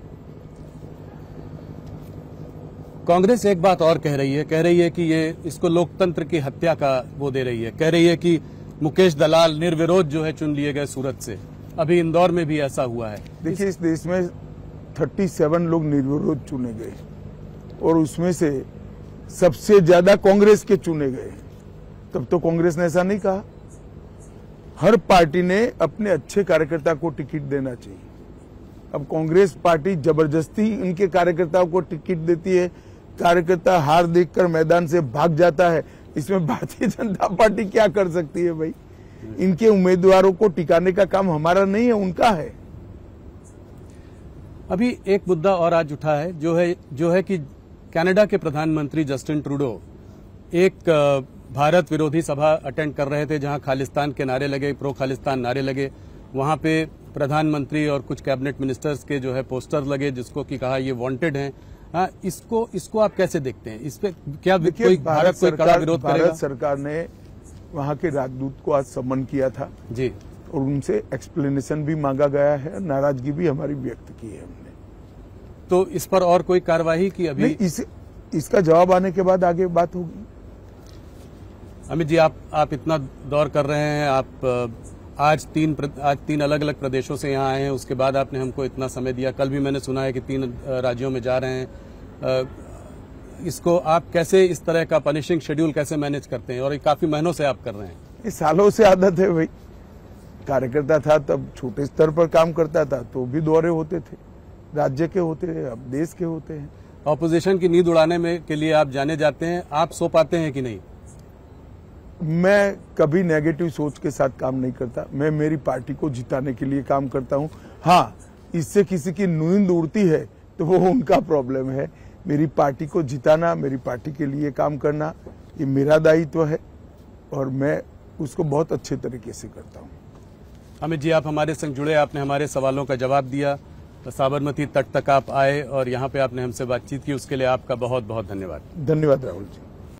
कांग्रेस एक बात और कह रही है कि ये इसको लोकतंत्र की हत्या का वो दे रही है। कह रही है कि मुकेश दलाल निर्विरोध जो है चुन लिए गए सूरत से। अभी इंदौर में भी ऐसा हुआ है। देखिए, इस देश में 37 लोग निर्विरोध चुने गए और उसमें से सबसे ज्यादा कांग्रेस के चुने गए। तब तो कांग्रेस ने ऐसा नहीं कहा। हर पार्टी ने अपने अच्छे कार्यकर्ता को टिकट देना चाहिए। अब कांग्रेस पार्टी जबरदस्ती इनके कार्यकर्ताओं को टिकट देती है, कार्यकर्ता हार देखकर मैदान से भाग जाता है। इसमें भारतीय जनता पार्टी क्या कर सकती है भाई? इनके उम्मीदवारों को टिकाने का काम हमारा नहीं है, उनका है। अभी एक मुद्दा और आज उठा है, जो है कि कनाडा के प्रधानमंत्री जस्टिन ट्रूडो एक भारत विरोधी सभा अटेंड कर रहे थे, जहां खालिस्तान के नारे लगे, प्रो खालिस्तान नारे लगे। वहां पे प्रधानमंत्री और कुछ कैबिनेट मिनिस्टर्स के जो है पोस्टर लगे, जिसको कि कहा ये वांटेड हैं। हाँ, इसको आप कैसे देखते हैं? इस पे क्या कोई भारत कोई कड़ा विरोध करेगा? भारत सरकार ने वहां के राजदूत को आज सम्मन किया था जी, और उनसे एक्सप्लेनेशन भी मांगा गया है, नाराजगी भी हमारी व्यक्त की है हमने। तो इस पर और कोई कार्यवाही की अभी? नहीं, इसका जवाब आने के बाद आगे बात होगी। अमित जी, आप इतना दौर कर रहे हैं, आप आज तीन अलग अलग प्रदेशों से यहाँ आए हैं, उसके बाद आपने हमको इतना समय दिया। कल भी मैंने सुना है कि 3 राज्यों में जा रहे हैं। इसको आप कैसे, इस तरह का पनिशिंग शेड्यूल कैसे मैनेज करते हैं? और ये काफी महीनों से आप कर रहे हैं। ये सालों से आदत है भाई। कार्यकर्ता था तब छोटे स्तर पर काम करता था तो भी दौरे होते थे, राज्य के होते हैं, अब देश के होते हैं। ऑपोजिशन की नींद उड़ाने में के लिए आप जाने जाते हैं, आप सो पाते हैं कि नहीं? मैं कभी नेगेटिव सोच के साथ काम नहीं करता। मैं मेरी पार्टी को जिताने के लिए काम करता हूं। हाँ, इससे किसी की नींद उड़ती है तो वो उनका प्रॉब्लम है। मेरी पार्टी को जिताना, मेरी पार्टी के लिए काम करना, ये मेरा दायित्व है और मैं उसको बहुत अच्छे तरीके से करता हूं। अमित जी, आप हमारे संग जुड़े, आपने हमारे सवालों का जवाब दिया, साबरमती तट तक आप आए और यहाँ पे आपने हमसे बातचीत की, उसके लिए आपका बहुत बहुत धन्यवाद। धन्यवाद राहुल जी।